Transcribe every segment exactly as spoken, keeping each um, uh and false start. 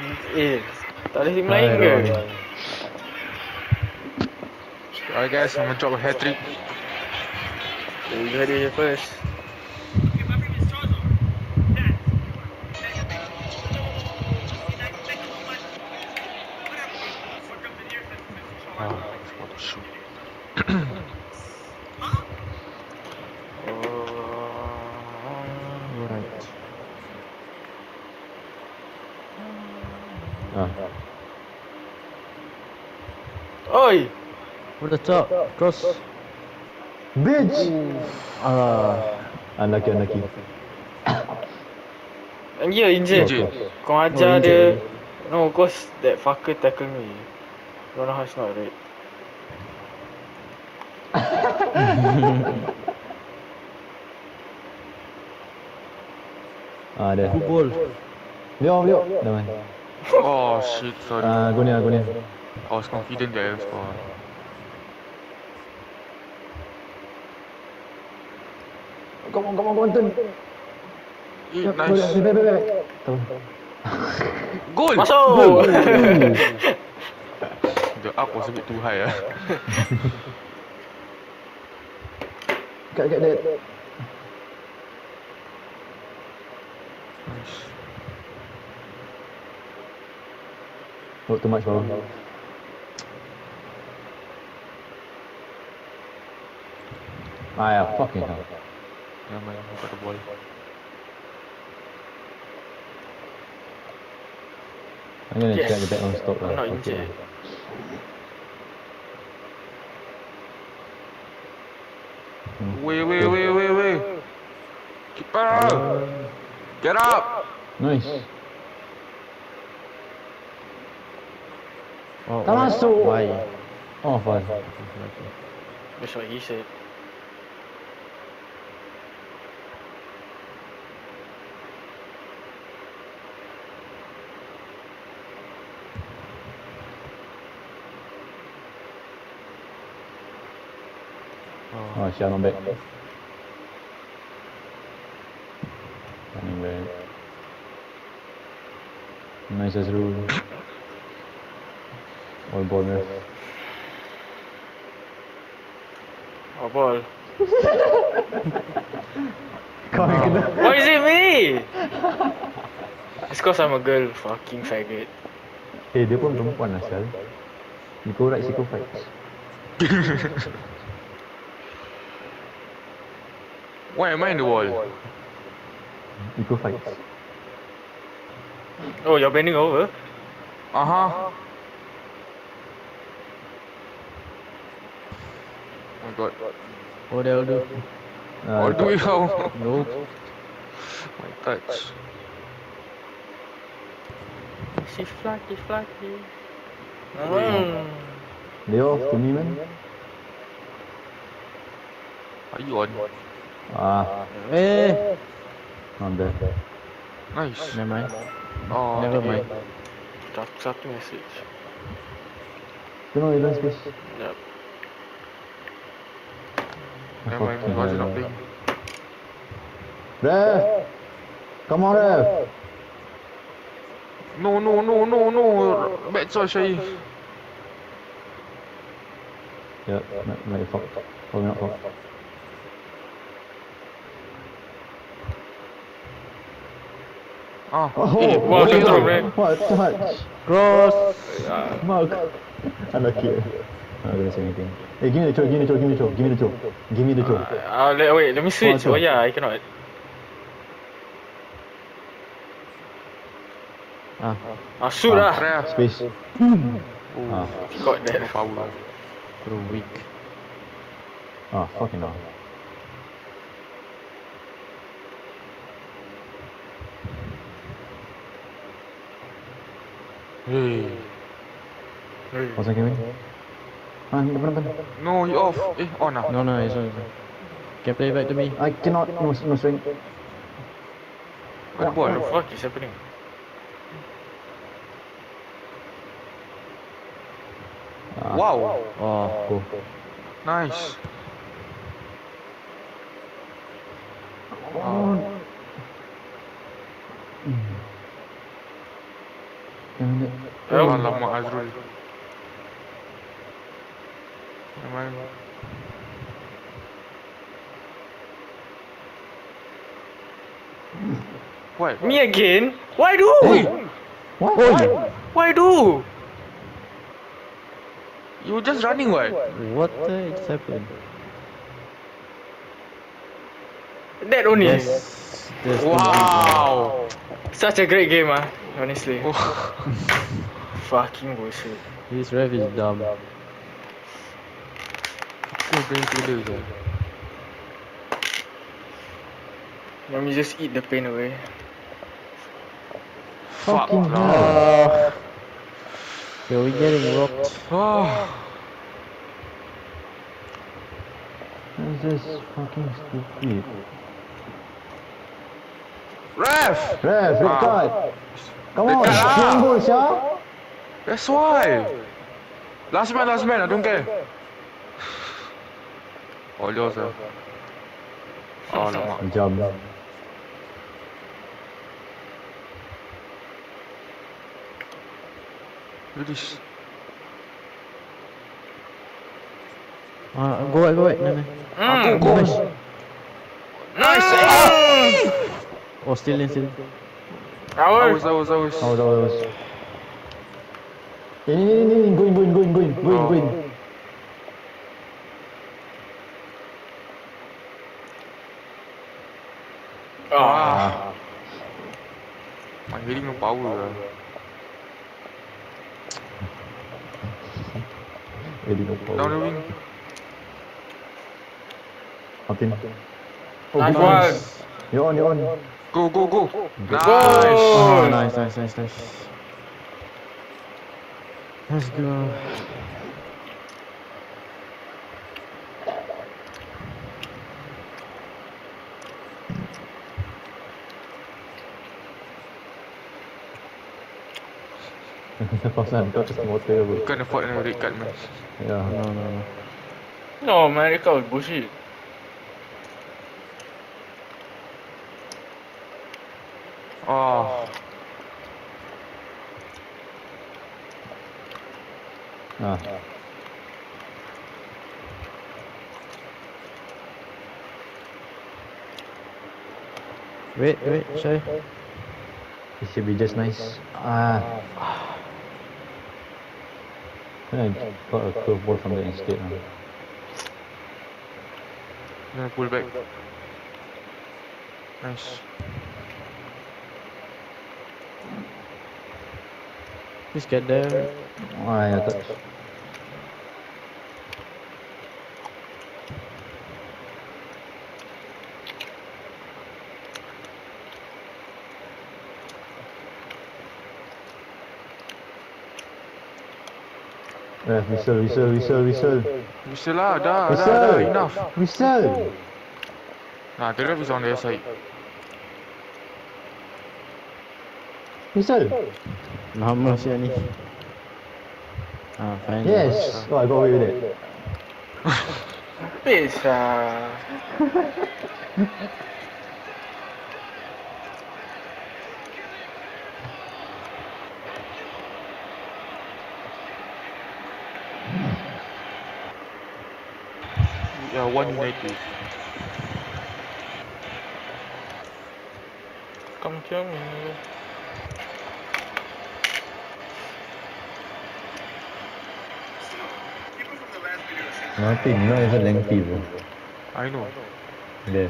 Eh, tak boleh Melayu ke? Alright guys, I'm gonna drop a hat trick. You heard it here first. Ah, I forgot to shoot. Oh. Alright. Ah. Oi! Over the top. Cross. Bitch! Ah. Unlucky, unlucky. And you're injured. Injured. Kau Oh, ajar injured dia. No, cause that fucker tackle me. Don't know how it's not red. Ah, ada. Good ball. Leo, Leo. Dah main. Oh shit, sorry. Ah, go ni, go ni. I was confident that I will score. Come on, come on, come on, turn. Eh, Yep, nice. Back, back, back, back. Tahu. Goal! Masuk! The up was a bit too high. Ah. Cut, cut that. Nice. Oh, too much power. Ah, yeah, fucking hell. Yeah, man, I got the ball. I'm gonna Yes. check the back on stop lah. I'm not Okay. injured. Wait, wait, wait, wait, wait. Keeper! Get up! Nice. Oh, Tak masuk. Why? Oh, fine. That's what he said. Oh, Shah not back. Running back. Nice Azrul. All ball ref. Oh, ball. Kau yang kena. Why is it me? It's cause I'm a girl, fucking faggot. Eh, dia pun perempuan asal. Eco rights, eco fights. Why am I in the wall? Eco fights. Oh, you're bending over? Uh huh. Oh my god. Oh, they'll do. Uh, I'll do it how? Nope. My touch. She flucky, flucky. Mm. Leo, to me man. Are you on? Ah, Eh. not there. Nice. Never mind. Oh, Never okay. mind. Satu, satu message. Tengok Elon space. Yep. Never mind, Roger not playing. Ref! Come on, ref! No, no, no, no, no. Bad choice, Shai. Yeah, not, not your fault. Probably not fault. Ah, Oh, eh, wow, what dia you throw, do? man. What a touch! Cross. Uh, Mark! Unlucky. I'm not gonna say anything. Hey, give me the throw, give me the throw, give me the throw, give me the throw. Give me the throw. uh, let, wait, let me switch. Oh, Oh yeah, I cannot. Ah. Ah, shoot Ah. lah. Ref. Space. Oh, Ah, Got no that. power. Throw weak. ah, fucking hell. Hey. What's that game? Ah, depan, depan. No, you off. Eh, on ah. No, no, it's on. Can play back to me. I cannot, no, no strength. Where the What the ball? fuck is happening? Ah, Wow. Oh. go. Nice. Oh. Alamak Azrul. Memang. What? Me again? Why do? What? Oi! Why do? You were just running what? What the heck just happened? That only. Yes. That's the Wow. Such a great game, ah. Honestly. Oh. Fucking bullshit. reason. This ref is dumb. Aku brain killer je. Let me just eat the pain away. Fuck Fucking lah. Ah. Yo, we getting rocked. Oh. This is fucking stupid. Ref! Ref, red Ah. card. Come on, Red card lah. jangan gol, Syah. That's why. Last man, last man. I don't care. All yours lah. Oh, lama. Jam. Look at this. Ah, go back, go back. No, no. Aku Mm. go. Nice! Oh, still in, still in. Our. Awas, awas, awas. Awas, awas. Eh, ni, ni, ni, ni, go in, go in, go in, go in, go in, go in. Ah. My healing no power lah. Ready, no Down the power. wing. Martin. Oh, Nice good one. one. You're on, you're on. Go, go, go. Nice. Oh, nice, nice, nice, nice. Let's go. Pasal kau just motor apa. You can't afford a red card man. Ya. No, no, no. No, man, that was bullshit. Oh. Ah. Wait, wait, Shay. It should be just nice. Ah. I got a curveball from there instead. Huh? Then pull back. Nice. Please get there. Ah, yeah, touch. Ref, whistle, whistle, whistle, whistle. Whistle lah, dah, dah, Whistle. dah, enough. Whistle. Nah, the ref is on their side. Whistle. Lama siap ni. Ah, fine. Yes. Oh, I got away with it. Peace, ah. We are one united. Come kill me. Nothing, not even lengthy, bro. I know. There.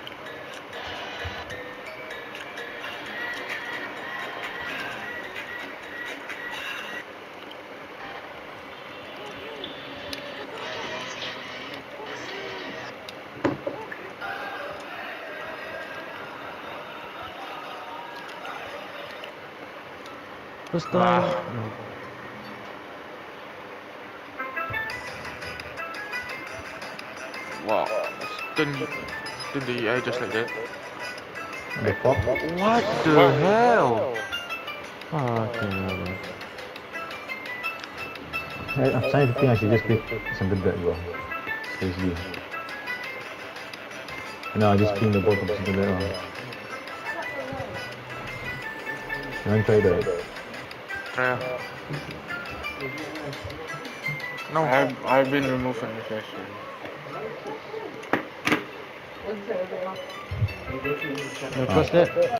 First time. Wow. Turn, turn the A I just like that. The fuck? What the hell? Ah, okay, no, no. I, I'm starting to think I should just play center back, bro. Seriously. No, I just ping the ball from center back. Uh. You want to try that? Yeah. No. I've, I've been removed from the session. No, close that.